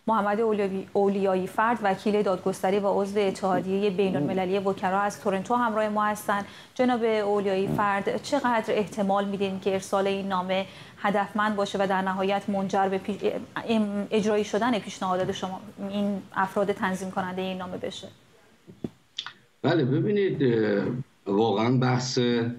محمد اولیایی فرد، وکیل دادگستری و عضو اتحادیه بین‌المللی وکلا از تورنتو همراه ما هستند. جناب اولیایی فرد، چقدر احتمال میدین که ارسال این نامه هدفمند باشه و در نهایت منجر به اجرایی شدن پیشنهادات شما این افراد تنظیم کننده این نامه بشه؟ بله، ببینید، واقعا بحث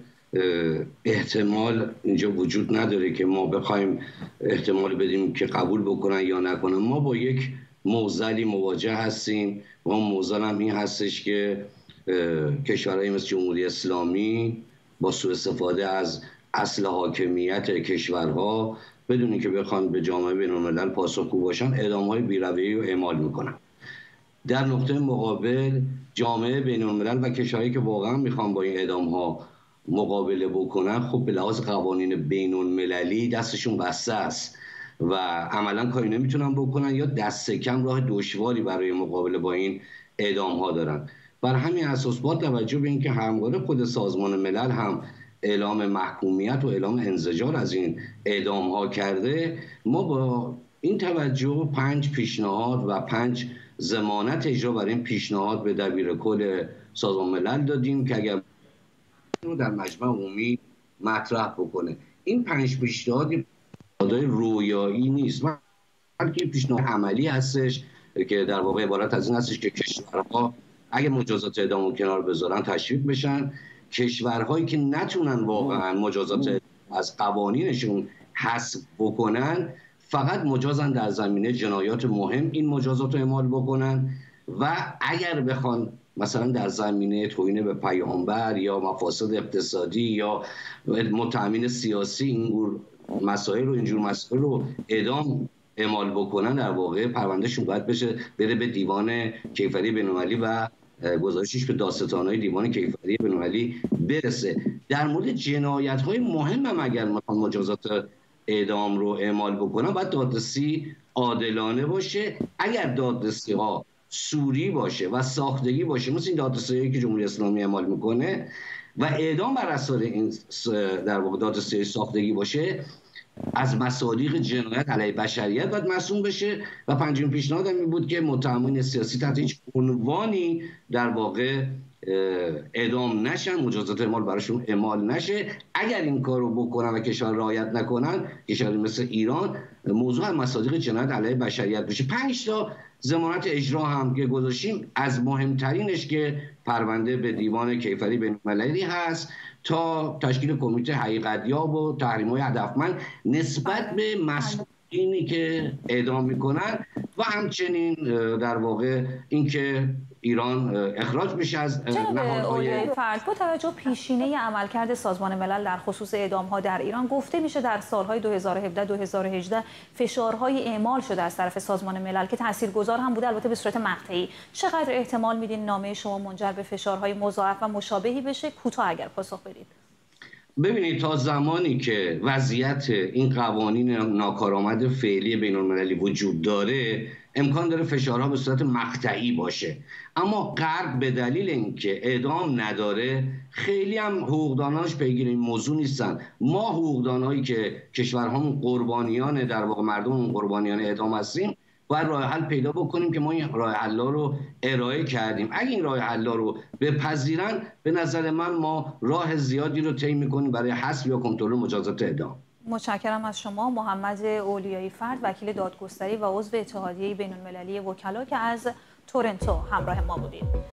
احتمال اینجا وجود نداره که ما بخوایم احتمال بدیم که قبول بکنن یا نکنن. ما با یک معضلی مواجه هستیم و اون معضل هم این هستش که کشورهای مثل جمهوری اسلامی با سوء استفاده از اصل حاکمیت کشورها بدون اینکه بخوان به جامعه بین‌الملل پاسخگو باشن اعدام‌های بی‌رویه‌ای رو اعمال میکنن. در نقطه مقابل جامعه بین‌الملل و کشورهایی که واقعا میخوان با این اعدام‌ها مقابله بکنن، خب به لحاظ قوانین بین‌المللی دستشون بسته است و عملا کاری نمیتونن بکنن یا دست کم راه دشواری برای مقابله با این اعدام‌ها دارن. بر همین اساس با توجه به اینکه همواره خود سازمان ملل هم اعلام محکومیت و اعلام انزجار از این اعدام‌ها کرده، ما با این توجه 5 پیشنهاد و 5 ضمانت اجرا برای این پیشنهاد به دبیرکل سازمان ملل دادیم که اگر رو در مجمع عمومی مطرح بکنه. این 5 پیشنهاد رویایی نیست، بلکه پیشنهاد عملی هستش که در واقع عبارت از این هستش که کشورها اگه مجازات اعدام رو کنار بذارن تشویق بشن، کشورهایی که نتونن واقعا مجازات از قوانینشون حذف بکنن فقط مجازن در زمینه جنایات مهم این مجازات رو اعمال بکنن و اگر بخوان مثلا در زمینه توهین به پیامبر یا مفاسد اقتصادی یا متأمین سیاسی اینجور مسائل رو اعدام اعمال بکنن، در واقع پروندهشون باید بشه بره به دیوان کیفری بین‌المللی و گزارشش به دادستان‌های دیوان کیفری بین‌المللی برسه. در مورد جنایت‌های مهم هم اگر مثلا مجازات اعدام رو اعمال بکنن باید دادرسی عادلانه باشه. اگر دادرسی‌ها سوری باشه و ساختگی باشه مثل این دادرسی‌هایی که جمهوری اسلامی اعمال میکنه و اعدام بر اثر این در واقع دادرسی ساختگی باشه، از مصادیق جنایت علیه بشریت باید محسوب بشه. و پنجمین پیشنهاد این بود که متهمین سیاسی تحت هیچ عنوانی در واقع اعدام نشن، مجازات اعمال براشون اعمال نشه. اگر این کار رو بکنن و کشور رعایت نکنن، کشوری مثل ایران، موضوع مصادیق جنایت علیه بشریت بشه. 5 تا ضمانت اجرا هم که گذاشتیم، از مهمترینش که پرونده به دیوان کیفری بین‌المللی هست تا تشکیل کمیته حقیقت‌یاب و تحریم‌های هدفمند نسبت به مسئولینی که اعدام میکنن و همچنین در واقع اینکه ایران اخراج بشه از نهادهای فرد. با توجه پیشینه عملکرد سازمان ملل در خصوص اعدام‌ها در ایران، گفته میشه در سالهای 2017-2018 فشارهای اعمال شده از طرف سازمان ملل که تاثیرگذار هم بوده، البته به صورت مقطعی. چقدر احتمال میدین نامه شما منجر به فشارهای مضاعف و مشابهی بشه؟ کوتاه اگر پاسخ بدید. ببینید، تا زمانی که وضعیت این قوانین ناکارآمد فعلی بین‌المللی وجود داره، امکان داره فشارها به صورت مقطعی باشه. اما غرب به دلیل اینکه اعدام نداره خیلی هم حقوقداناش پیگیر این موضوع نیستن. ما حقوقدانایی که کشورهامون قربانیان در واقع مردم قربانیان اعدام هستیم باید راه حل پیدا بکنیم که ما این راه حل رو ارائه کردیم. اگه این راه حل رو بپذیرن، به نظر من ما راه زیادی رو طی می‌کنیم برای حذف یا کنترل مجازات اعدام. متشکرم از شما محمد اولیایی فرد، وکیل دادگستری و عضو اتحادیه بین‌المللی وکلا که از تورنتو همراه ما بودید.